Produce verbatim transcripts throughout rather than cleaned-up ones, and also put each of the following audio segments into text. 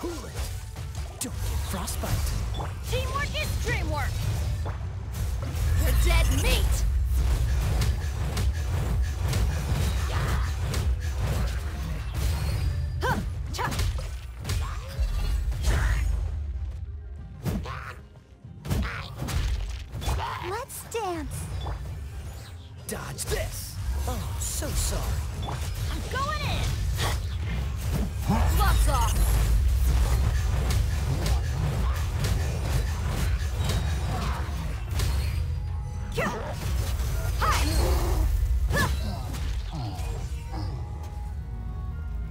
Cool it. Don't get frostbite. Teamwork is dreamwork. You're dead meat. Huh. Cha. Let's dance. Dodge this. Oh, so sorry. I'm going in. Gloves off.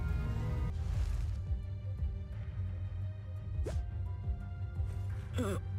Uh.